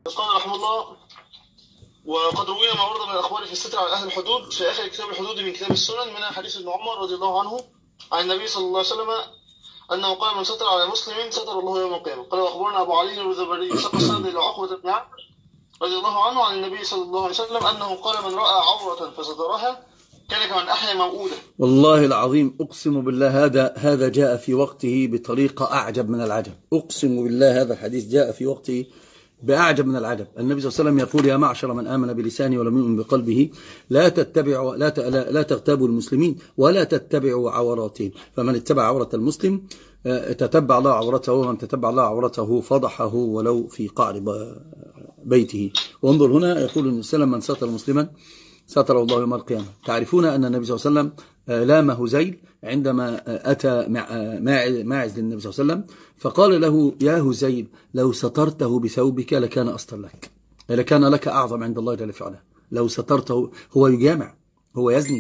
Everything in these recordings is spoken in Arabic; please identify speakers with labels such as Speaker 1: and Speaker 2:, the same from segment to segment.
Speaker 1: قال رحمه الله: وقد روينا ما ورد من الأخبار في الستر على أهل الحدود في آخر كتاب الحدود من كتاب السنن، منها حديث ابن عمر رضي الله عنه عن النبي صلى الله عليه وسلم أنه قال: من ستر على مسلم ستر الله يوم القيامة. قال: وأخبرنا أبو علي الرذبري ساق السند إلى عقبة بن عامر رضي الله عنه عن النبي صلى الله عليه وسلم أنه قال: من رأى عورة فسترها كان كمن أحيا موؤودة.
Speaker 2: والله العظيم أقسم بالله هذا جاء في وقته بطريقة أعجب من العجب. أقسم بالله هذا الحديث جاء في وقته بأعجب من العجب. النبي صلى الله عليه وسلم يقول: يا معشر من آمن بلسانه ولم يؤمن بقلبه لا تغتابوا المسلمين ولا تتبعوا عوراتهم، فمن اتبع عورة المسلم تتبع الله عورته، ومن تتبع الله عورته فضحه ولو في قعر بيته. وانظر هنا يقول النبي صلى الله عليه وسلم: من ستر مسلما ستر الله يوم القيامة. تعرفون أن النبي صلى الله عليه وسلم لام هزيل عندما أتى ماعز للنبي صلى الله عليه وسلم، فقال له: يا هزيل، لو سترته بثوبك لكان أستر لك، لكان لك أعظم عند الله جل وعلا. لو سترته، هو يجامع، هو يزني،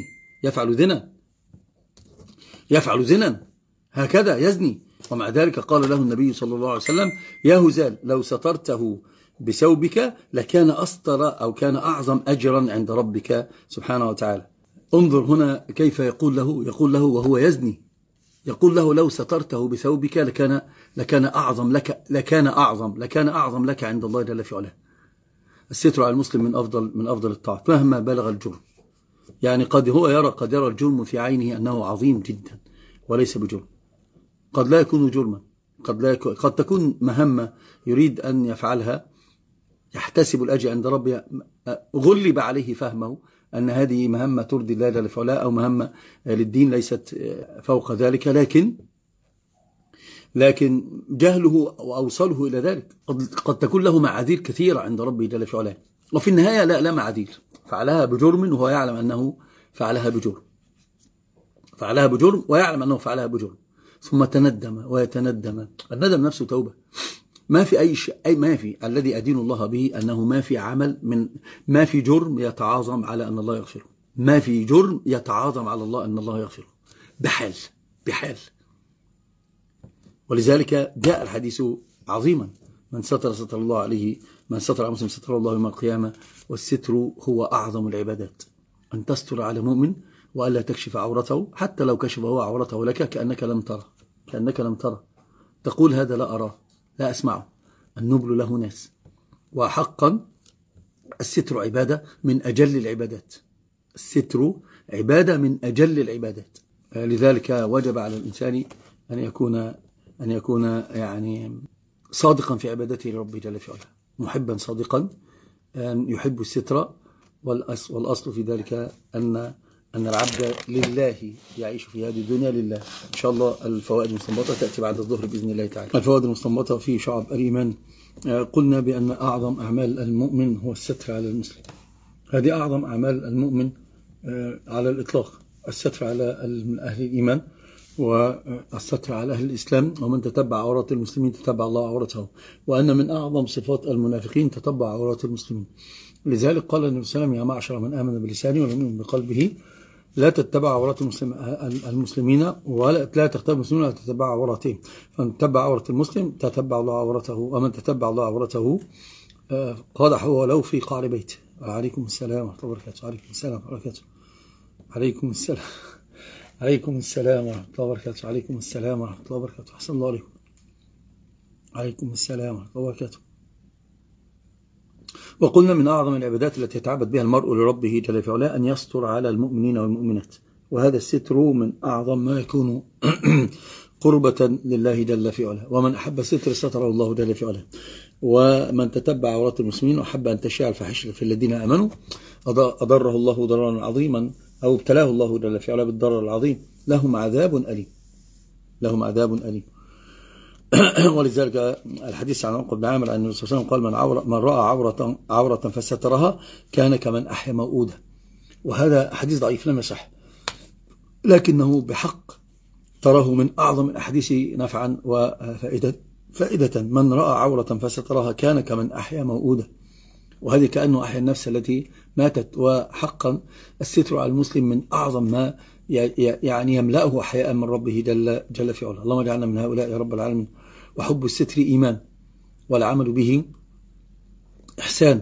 Speaker 2: يفعل زنا هكذا يزني، ومع ذلك قال له النبي صلى الله عليه وسلم: يا هزيل، لو سترته بثوبك لكان أستر أو كان أعظم أجرا عند ربك سبحانه وتعالى. انظر هنا كيف يقول له وهو يزني، يقول له: لو سترته بثوبك لكان أعظم لك عند الله جل في علاه. الستر على المسلم من أفضل الطاعات مهما بلغ الجرم. يعني قد يرى الجرم في عينه أنه عظيم جدا وليس بجرم، قد لا يكون جرما، قد تكون مهمة يريد أن يفعلها يحتسب الأجر عند ربه، غلب عليه فهمه أن هذه مهمة ترضي الله جل في علاه أو مهمة للدين ليست فوق ذلك، لكن جهله وأوصله إلى ذلك قد تكون له معاذير كثيرة عند ربه جل في علاه، وفي النهاية لا معاذير، فعلها بجرم وهو يعلم أنه فعلها بجرم ويعلم أنه فعلها بجرم، ثم تندم ويتندم. الندم نفسه توبة. ما في أي شيء، ما في الذي أدين الله به أنه ما في جرم يتعاظم على أن الله يغفره، ما في جرم يتعاظم على الله أن الله يغفره بحال. ولذلك جاء الحديث عظيما: من ستر الله عليه، من ستر على مسلم ستر الله يوم القيامة. والستر هو أعظم العبادات، أن تستر على مؤمن وألا تكشف عورته، حتى لو كشف هو عورته لك كأنك لم ترى، تقول: هذا لا أراه لا أسمعه. النبل له ناس. وحقا الستر عبادة من أجل العبادات، الستر عبادة من أجل العبادات. لذلك وجب على الإنسان أن يكون يعني صادقا في عبادته لربه جل في علاه، محبا صادقا، أن يحب الستر. والأصل في ذلك أن العبد لله يعيش في هذه الدنيا لله. إن شاء الله الفوائد المستنبطة تأتي بعد الظهر بإذن الله تعالى. الفوائد المستنبطة في شعب الإيمان: قلنا بأن أعظم أعمال المؤمن هو الستر على المسلم. هذه أعظم أعمال المؤمن على الإطلاق، الستر على أهل الإيمان والستر على أهل الإسلام. ومن تتبع عورات المسلمين تتبع الله عورته. وأن من أعظم صفات المنافقين تتبع عورات المسلمين. لذلك قال النبي صلى الله عليه وسلم: يا معشر من آمن بلسانه ولم يؤمن بقلبه لا تتبع عورات المسلمين ولا تختار المسلمين ولا تتبع عوراتهم، فمن تتبع عورة المسلم تتبع الله عورته، ومن تتبع الله عورته قادح ولو في قعر بيته. عليكم السلام ورحمة الله وبركاته. عليكم السلام ورحمة الله وبركاته. عليكم السلام ورحمة الله وبركاته. عليكم السلام ورحمة الله وبركاته. أحسن الله عليكم. عليكم السلام ورحمة الله وبركاته. وقلنا من أعظم العبادات التي يتعبد بها المرء لربه جل في علاه أن يستر على المؤمنين والمؤمنات، وهذا الستر من أعظم ما يكون قربة لله جل في علاه. ومن أحب الستر ستره الله جل في علاه. ومن تتبع عورات المسلمين وأحب أن تشيع الفاحشة في الذين آمنوا أضره الله ضررا عظيما، أو ابتلاه الله جل في علاه بالضرر العظيم، لهم عذاب أليم. ولذلك الحديث عن عقبة بن عامر أن النبي صلى الله عليه وسلم قال: من رأى عورة فسترها كان كمن أحيا موؤودة. وهذا حديث ضعيف لم يصح، لكنه بحق تراه من أعظم الأحاديث نفعا وفائدة. من رأى عورة فسترها كان كمن أحيا موؤودة، وهذه كأنه أحيا النفس التي ماتت. وحقا الستر على المسلم من أعظم ما يعني يملأه حياء من ربه جل في علاه. اللهم اجعلنا من هؤلاء يا رب العالمين. وحب الستر إيمان، والعمل به إحسان،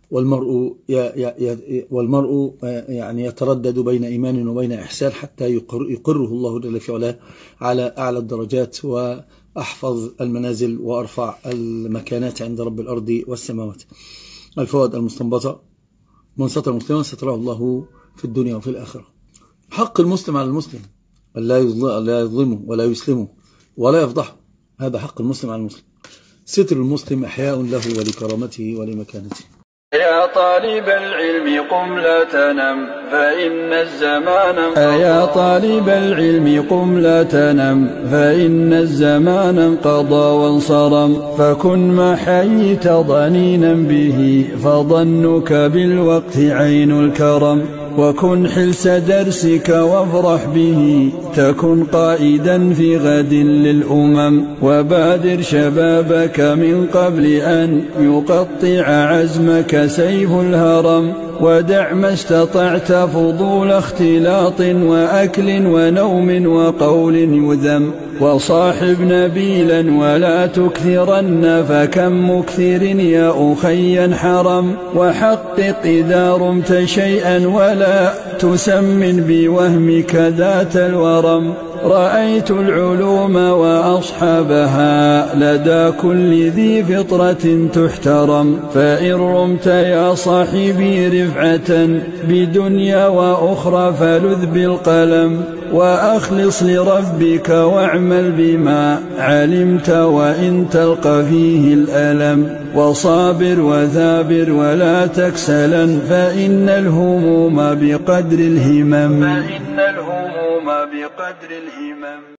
Speaker 2: والمرء يعني يتردد بين إيمان وبين إحسان حتى يقره الله جل في علاه على أعلى الدرجات وأحفظ المنازل وأرفع المكانات عند رب الأرض والسماوات. الفوائد المستنبطة: من ستر مسلما ستره الله في الدنيا وفي الآخرة. حق المسلم على المسلم لا يظلمه ولا يسلمه ولا يفضحه، هذا حق المسلم على المسلم. ستر المسلم إحياء له ولكرامته ولمكانته.
Speaker 3: يا طالب العلم قم لا تنم فإن الزمان يا طالب العلم قم لا تنم فإن الزمان انقضى وانصرم، فكن ما حييت ضنينا به فظنك بالوقت عين الكرم، وكن حلس درسك وافرح به تكن قائدا في غد للأمم، وبادر شبابك من قبل أن يقطع عزمك سيف الهرم، ودع ما استطعت فضول اختلاط وأكل ونوم وقول يذم، وصاحب نبيلا ولا تكثرن فكم مكثر يا أخي حرم، وحقق إذا رمت شيئا ولا تسمن بوهمك ذات الورم، رأيت العلوم وأصحابها لدى كل ذي فطرة تحترم، فإن رمت يا صاحبي رفعة بدنيا وأخرى فلذ بالقلم، وأخلص لربك واعمل بما علمت وإن تلقى فيه الألم، وصابر وثابر ولا تكسلا فإن الهموم بقدر الهمم.